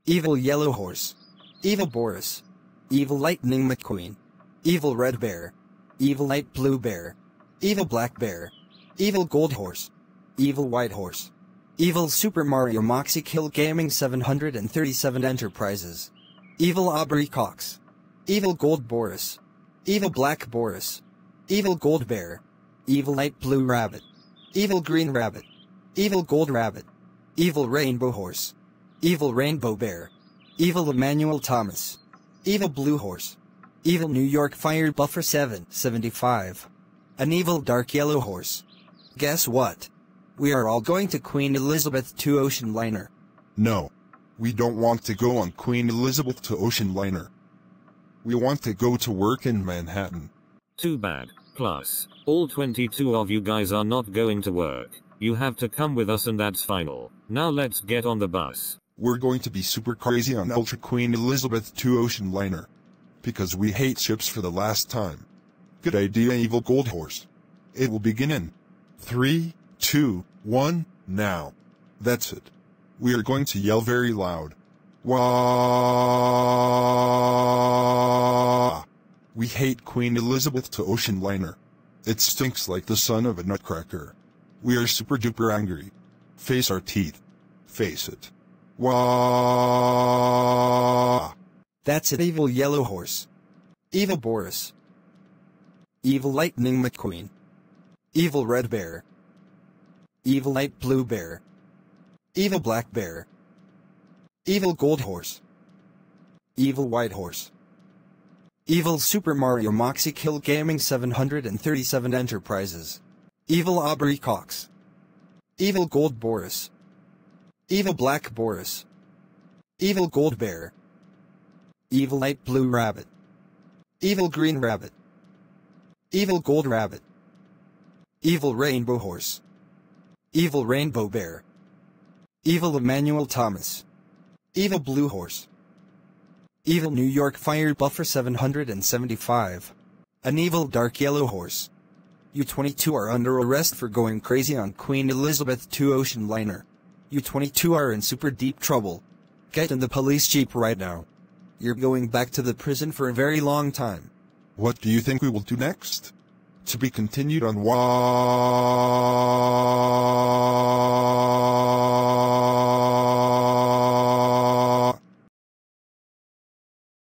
Evil Yellow Horse. Evil Boris. Evil Lightning McQueen. Evil Red Bear. Evil Light Blue Bear. Evil Black Bear. Evil Gold Horse. Evil White Horse. Evil Super Mario Moxie Kill Gaming 737 Enterprises. Evil Aubrey Cox. Evil Gold Boris. Evil Black Boris. Evil Gold Bear. Evil Light Blue Rabbit. Evil Green Rabbit. Evil Gold Rabbit. Evil Rainbow Horse. Evil Rainbow Bear. Evil Emmanuel Thomas. Evil Blue Horse. Evil New York Fire Buffer 775. An evil Dark Yellow Horse. Guess what? We are all going to Queen Elizabeth II Ocean Liner. No. We don't want to go on Queen Elizabeth II Ocean Liner. We want to go to work in Manhattan. Too bad. Plus, all 22 of you guys are not going to work. You have to come with us and that's final. Now let's get on the bus. We're going to be super crazy on Ultra Queen Elizabeth II Ocean Liner. Because we hate ships for the last time. Good idea, Evil Gold Horse. It will begin in 3, 2, 1, now. That's it. We are going to yell very loud. Wah! We hate Queen Elizabeth II Ocean Liner. It stinks like the son of a nutcracker. We are super duper angry. Face our teeth. Face it. Wah! That's it, Evil Yellow Horse. Evil Boris. Evil Lightning McQueen. Evil Red Bear. Evil Light Blue Bear. Evil Black Bear. Evil Gold Horse. Evil White Horse. Evil Super Mario Moxie Kill Gaming 737 Enterprises. Evil Aubrey Cox. Evil Gold Boris. Evil Black Boris. Evil Gold Bear. Evil Light Blue Rabbit. Evil Green Rabbit. Evil Gold Rabbit. Evil Rainbow Horse. Evil Rainbow Bear. Evil Emmanuel Thomas. Evil Blue Horse. Evil New York Fire Buffer 775. An evil Dark Yellow Horse. You 22 are under arrest for going crazy on Queen Elizabeth II Ocean Liner. You 22 are in super deep trouble. Get in the police jeep right now. You're going back to the prison for a very long time. What do you think we will do next? To be continued on Wah!